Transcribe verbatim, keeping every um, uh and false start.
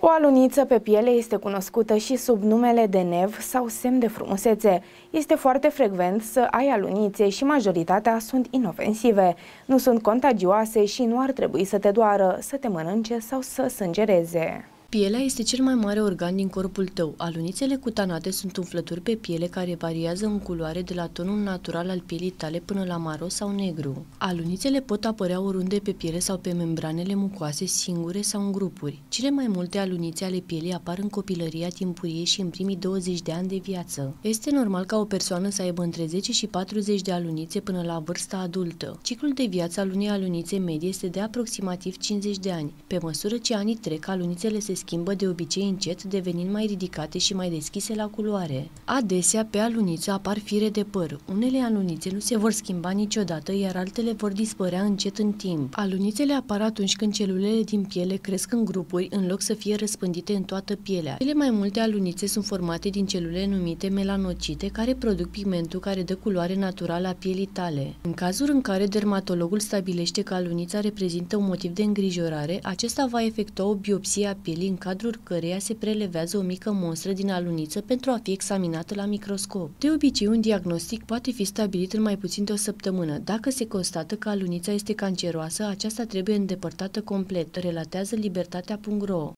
O aluniță pe piele este cunoscută și sub numele de nev sau semn de frumusețe. Este foarte frecvent să ai alunițe și majoritatea sunt inofensive. Nu sunt contagioase și nu ar trebui să te doară, să te mănânce sau să sângereze. Pielea este cel mai mare organ din corpul tău. Alunițele cutanate sunt umflături pe piele care variază în culoare de la tonul natural al pielii tale până la maro sau negru. Alunițele pot apărea oriunde pe piele sau pe membranele mucoase, singure sau în grupuri. Cele mai multe alunițe ale pielii apar în copilăria timpurie și în primii douăzeci de ani de viață. Este normal ca o persoană să aibă între zece și patruzeci de alunițe până la vârsta adultă. Ciclul de viață al unei alunițe medie este de aproximativ cincizeci de ani. Pe măsură ce anii trec, alunițele se schimbă de obicei încet, devenind mai ridicate și mai deschise la culoare. Adesea, pe aluniță apar fire de păr. Unele alunițe nu se vor schimba niciodată, iar altele vor dispărea încet în timp. Alunițele apar atunci când celulele din piele cresc în grupuri, în loc să fie răspândite în toată pielea. Cele mai multe alunițe sunt formate din celule numite melanocite, care produc pigmentul care dă culoare naturală a pielii tale. În cazul în care dermatologul stabilește că alunița reprezintă un motiv de îngrijorare, acesta va efectua o biopsie a pielii, în cadrul căreia se prelevează o mică monstră din aluniță pentru a fi examinată la microscop. De obicei, un diagnostic poate fi stabilit în mai puțin de o săptămână. Dacă se constată că alunița este canceroasă, aceasta trebuie îndepărtată complet, relatează libertatea punct ro.